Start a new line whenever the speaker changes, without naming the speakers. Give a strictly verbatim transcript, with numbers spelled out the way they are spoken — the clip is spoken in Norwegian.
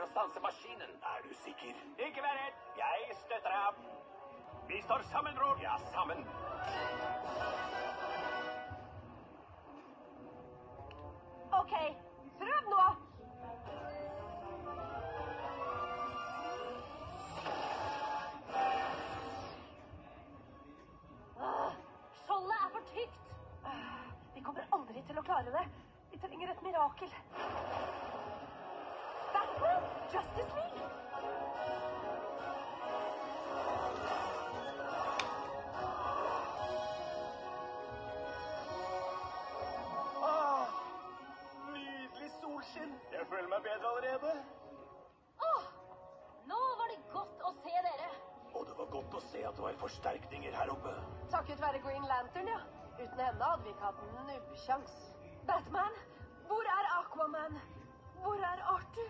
å stanse maskinen.
Er du sikker?
Ikke vær redd. Jeg støtter ham. Vi står sammen, bror. Ja, sammen.
Ok, prøv nå. Skjoldet er for tykt. Vi kommer aldri til å klare det. Vi trenger et mirakel. Batman, Justice League.
Ah, nydelig solskinn. Jeg føler meg bedre allerede.
Åh, nå var det godt å se dere.
Og det var godt å se at det var forsterkninger her oppe.
Takket være Green Lantern, ja. Uten henne hadde vi ikke hatt en nubbsjans. Batman, hvor er Aquaman? Hvor er Arthur?